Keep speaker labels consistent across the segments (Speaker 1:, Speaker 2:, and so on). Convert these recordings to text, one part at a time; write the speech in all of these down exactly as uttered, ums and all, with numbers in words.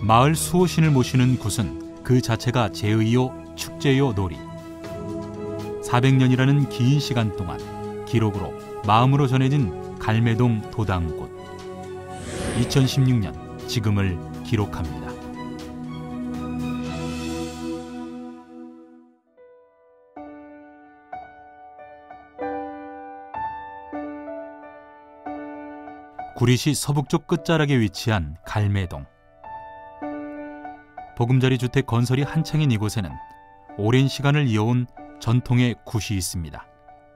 Speaker 1: 마을 수호신을 모시는 굿은 그 자체가 제의요, 축제요, 놀이. 사백 년이라는 긴 시간 동안 기록으로, 마음으로 전해진 갈매동 도당굿. 이천십육 년 지금을 기록합니다. 구리시 서북쪽 끝자락에 위치한 갈매동. 보금자리 주택 건설이 한창인 이곳에는 오랜 시간을 이어온 전통의 굿이 있습니다.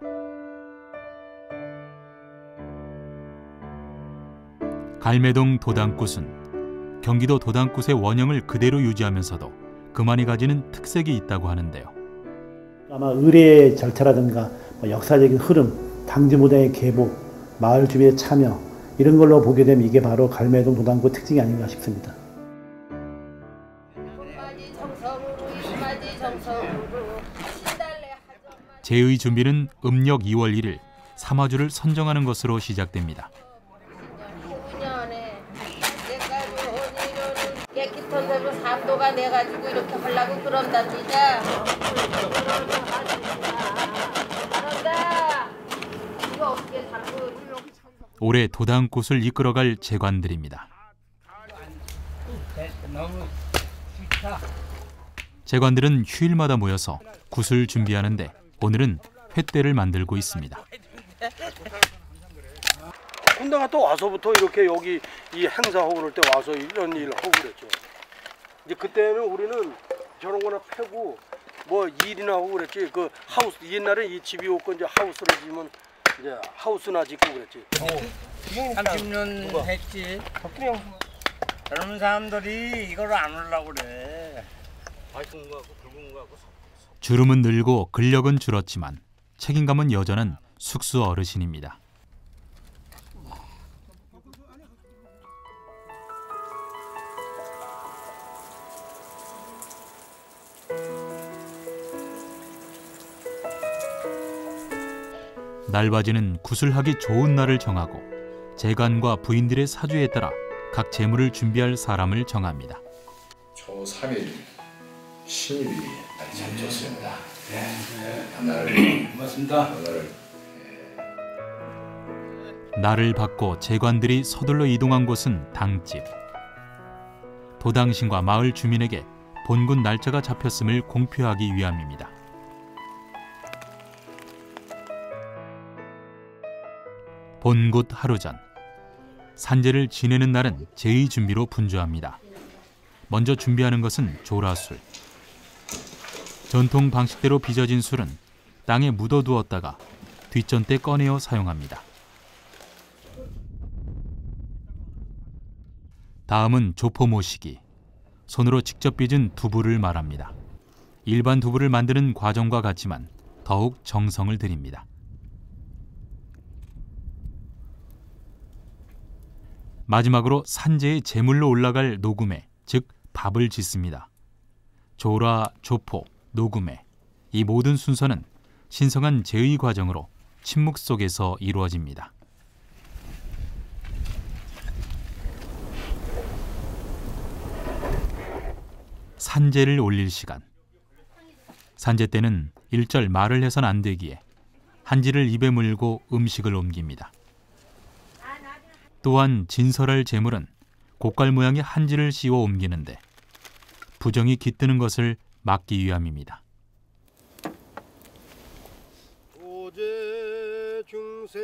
Speaker 1: 갈매동 도당굿은 경기도 도당굿의 원형을 그대로 유지하면서도 그만이 가지는 특색이 있다고 하는데요.
Speaker 2: 아마 의례 절차라든가 역사적인 흐름, 당지무대의 계복, 마을 주민의 참여, 이런 걸로 보게 되면 이게 바로 갈매동 도당굿 특징이 아닌가 싶습니다.
Speaker 1: 제의 준비는 음력 이월 일일 삼화주를 선정하는 것으로 시작됩니다.
Speaker 3: 깨끗한 삼도가 내가지고 이렇게 하려고 그런답니다. 그런다. 이거 어떻게 자꾸.
Speaker 1: 올해 도당굿을 이끌어갈 제관들입니다. 제관들은 휴일마다 모여서 굿을 준비하는데 오늘은 횟대를 만들고 있습니다.
Speaker 4: 군대가 또 와서부터 이렇게 여기 이 행사하고 그럴 때 와서 이런 일을 하고 그랬죠. 이제 그때는 우리는 저런 거나 패고 뭐 일이나 하고 그랬지. 그 하우스, 옛날에 이 집이 없고 이제 하우스를 지면 이제 하우스나 짓고 그랬지.
Speaker 5: 삼십 년 했지. 젊은 사람들이 이걸 안 하려고 그래.
Speaker 1: 주름은 늘고 근력은 줄었지만 책임감은 여전한 숙수 어르신입니다. 날바지는 굿을 하기 좋은 날을 정하고 제관과 부인들의 사주에 따라 각 제물을 준비할 사람을 정합니다.
Speaker 6: 초 삼 일 신일이 날이 참 좋습니다. 네, 네. 하나를 고맙습니다. 하나를
Speaker 1: 네. 날을 받고 제관들이 서둘러 이동한 곳은 당집. 도당신과 마을 주민에게 본굿 날짜가 잡혔음을 공표하기 위함입니다. 본굿 하루 전, 산제를 지내는 날은 제의 준비로 분주합니다. 먼저 준비하는 것은 조라술. 전통 방식대로 빚어진 술은 땅에 묻어두었다가 뒷전 때 꺼내어 사용합니다. 다음은 조포 모시기. 손으로 직접 빚은 두부를 말합니다. 일반 두부를 만드는 과정과 같지만 더욱 정성을 들입니다. 마지막으로 산제의 제물로 올라갈 노구매, 즉 밥을 짓습니다. 조라, 조포, 노구매, 이 모든 순서는 신성한 제의 과정으로 침묵 속에서 이루어집니다. 산제를 올릴 시간. 산제 때는 일절 말을 해선 안 되기에 한지를 입에 물고 음식을 옮깁니다. 또한 진설할 제물은 고깔 모양의 한지를 씌워 옮기는데 부정이 깃드는 것을 막기 위함입니다.
Speaker 4: 오제 중생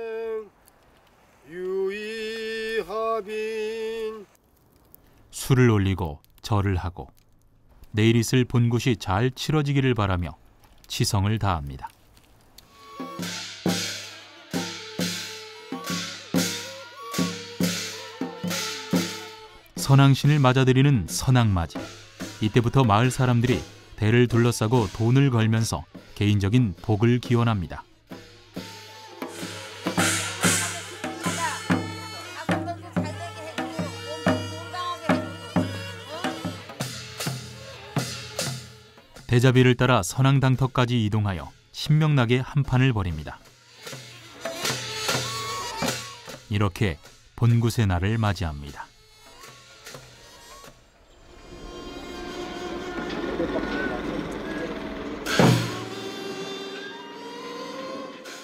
Speaker 4: 유의하빈.
Speaker 1: 술을 올리고 절을 하고 내일 있을 본굿이 잘 치러지기를 바라며 치성을 다합니다. 선왕신을 맞아들이는 선왕맞이. 이때부터 마을 사람들이 대를 둘러싸고 돈을 걸면서 개인적인 복을 기원합니다. 대자비를 따라 선왕당터까지 이동하여 신명나게 한판을 벌입니다. 이렇게 본굿의 날을 맞이합니다.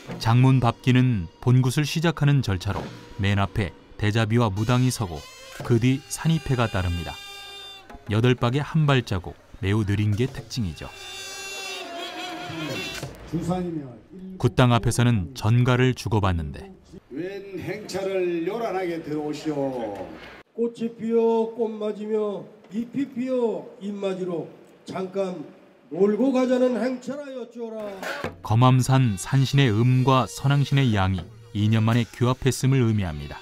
Speaker 1: 장문 밟기는 본굿을 시작하는 절차로 맨 앞에 대자비와 무당이 서고 그 뒤 산입회가 따릅니다. 여덟 박의 한 발자국, 매우 느린 게 특징이죠. 굿당 앞에서는 전가를 주고받는데
Speaker 7: 웬 행차를 요란하게 들어오시오.
Speaker 4: 꽃이 피어 꽃 맞으며 잎이 피어 잎 맞으러 잠깐 놀고 가자는 행차라였죠라.
Speaker 1: 검암산 산신의 음과 선왕신의 양이 이 년 만에 규합했음을 의미합니다.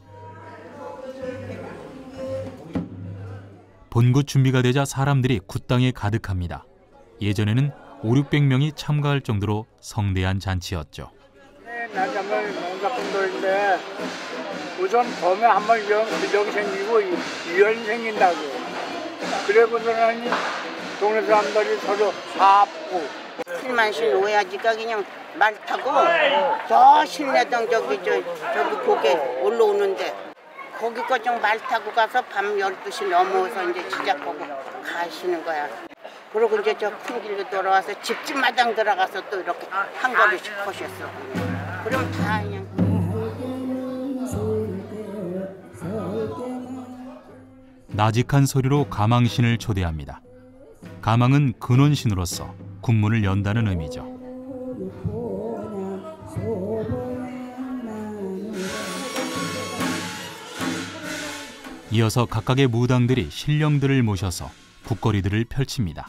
Speaker 1: 본굿 준비가 되자 사람들이 굿당에 가득합니다. 예전에는 오륙백 명이 참가할 정도로 성대한 잔치였죠.
Speaker 5: 나자면 농작꾼들인데 우선 봄에 한번 기적이 생기고 유연이 생긴다고. 그래고서는 동네 사람들이 서로 사고.
Speaker 3: 칠만신 오야지가 그냥 말 타고 저 신내동 저기 저 저기 고개 올라오는데 거기까지 말 타고 가서 밤 열두 시 넘어서 이제 시작하고 가시는 거야. 그리고 이제 저 큰 길로 돌아와서 집집마당 들어가서 또 이렇게 한 거리씩 하셨어. 그럼 다 그냥.
Speaker 1: 나직한 소리로 가망신을 초대합니다. 가망은 근원신으로서 군문을 연다는 의미죠. 이어서 각각의 무당들이 신령들을 모셔서 굿거리들을 펼칩니다.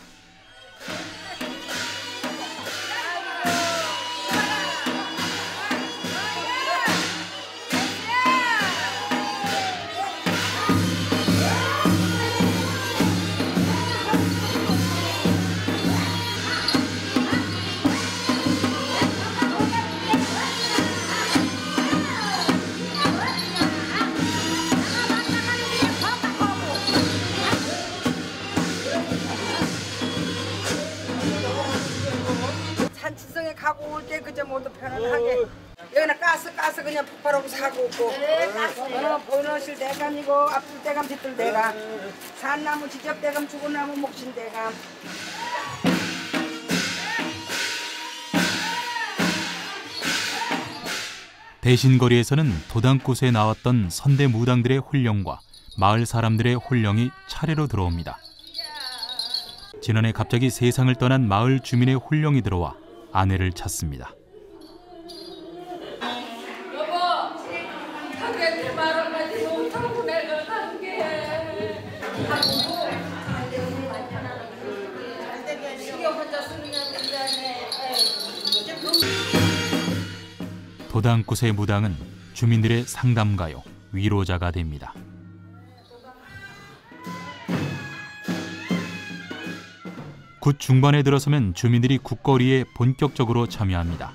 Speaker 8: 산치성에 가고 올 때 그저 모두 편안하게 여기는 가스 가스 그냥 폭발하고 사고 없고 어, 보너실 대감이고 앞들 대감 뒤들 대감 산나무 지적 대감 죽은 나무 목신 대감.
Speaker 1: 대신거리에서는 도당굿에 나왔던 선대 무당들의 혼령과 마을 사람들의 혼령이 차례로 들어옵니다. 지난해 갑자기 세상을 떠난 마을 주민의 혼령이 들어와 아내를 찾습니다.
Speaker 3: 여보, 가게한테 말 한마디 못하고 내가 간 게. 이게 혼자 쓰느냐 그러네.
Speaker 1: 도당굿의 무당은 주민들의 상담가요, 위로자가 됩니다. 굿 중반에 들어서면 주민들이 굿거리에 본격적으로 참여합니다.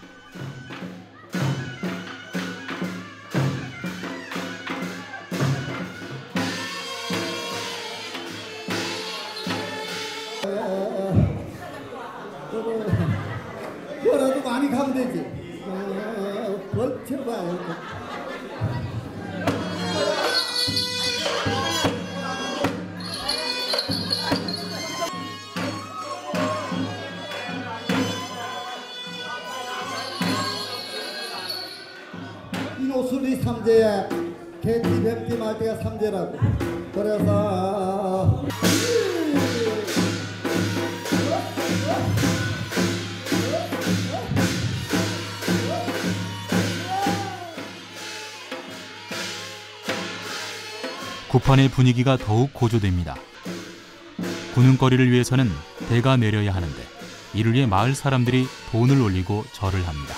Speaker 7: 뭐라도 많이 가면 되지. 버텨봐요. 이노술이 삼재야. 개띠, 뱀띠, 말띠가 삼재라고. 그래서
Speaker 1: 굿판의 분위기가 더욱 고조됩니다. 구능거리를 위해서는 대가 내려야 하는데 이를 위해 마을 사람들이 돈을 올리고 절을 합니다.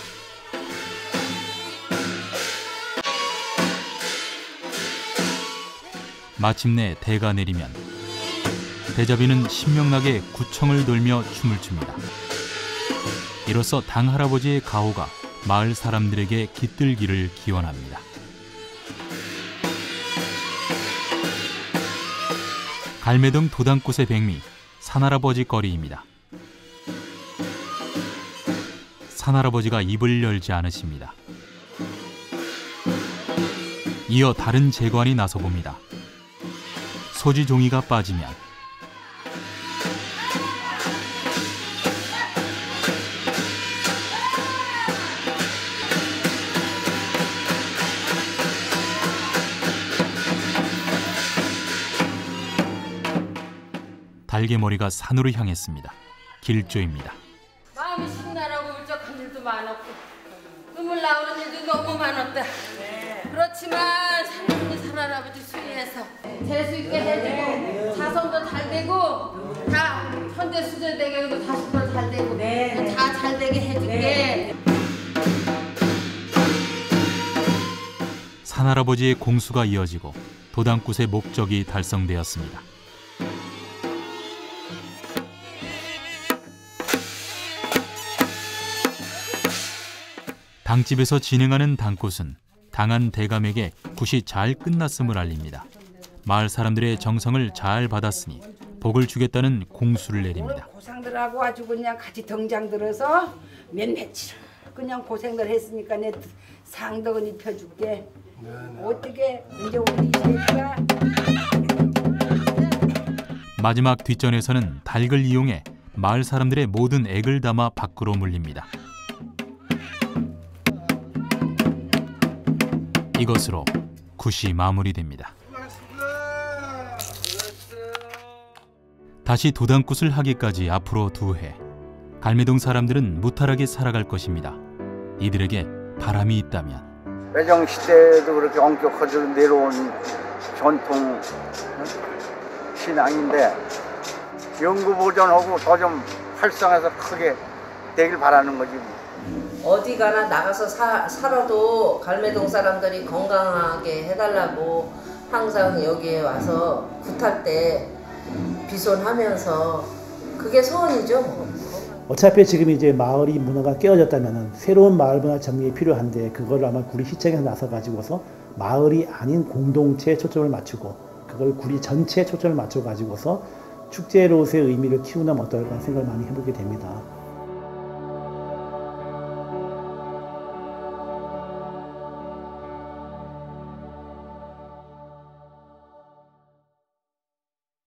Speaker 1: 마침내 대가 내리면 대자비는 신명나게 구청을 돌며 춤을 춥니다. 이로써 당할아버지의 가호가 마을 사람들에게 깃들기를 기원합니다. 갈매동 도당굿의 백미, 산할아버지 거리입니다. 산할아버지가 입을 열지 않으십니다. 이어 다른 제관이 나서봅니다. 소지 종이가 빠지면 달개머리가 산으로 향했습니다. 길조입니다.
Speaker 9: 마음이 신나라고 울적한 일도 많았고 눈물 나오는 일도 너무 많았다. 그렇지만 산군이 산할아버지 수리해서 재수 있게 해주고 자손도 잘 되고 다 현대 수제 되게도 자식도 잘 되고 다 잘 되게 해줄게.
Speaker 1: 산할아버지의 공수가 이어지고 도당굿의 목적이 달성되었습니다. 당집에서 진행하는 당굿은 당한 대감에게 굿이 잘 끝났음을 알립니다. 마을 사람들의 정성을 잘 받았으니 복을 주겠다는 공수를 내립니다.
Speaker 8: 고상들하고 아주 그냥 같이 등장 들어서 몇 며칠 그냥 고생들 했으니까 내 상덕은 입혀줄게. 어떻게 이제 우리 새끼가
Speaker 1: 마지막 뒷전에서는 닭을 이용해 마을 사람들의 모든 액을 담아 밖으로 물립니다. 이것으로 굿이 마무리됩니다. 다시 도당굿을 하기까지 앞으로 두 해. 갈매동 사람들은 무탈하게 살아갈 것입니다. 이들에게 바람이 있다면
Speaker 10: 외정 시대에도 그렇게 엄격하게 내려온 전통 신앙인데 연구 보존하고 더 좀 활성화해서 크게 되길 바라는 거지.
Speaker 11: 어디 가나 나가서 사, 살아도 갈매동 사람들이 건강하게 해달라고 항상 여기에 와서 굿할 때 비손하면서 그게 소원이죠. 뭐.
Speaker 2: 어차피 지금 이제 마을이 문화가 깨어졌다면 새로운 마을 문화 정리가 필요한데 그걸 아마 구리 시청에서 나서 가지고서 마을이 아닌 공동체에 초점을 맞추고 그걸 구리 전체에 초점을 맞춰 가지고서 축제로서의 의미를 키우면 어떨까 생각을 많이 해보게 됩니다.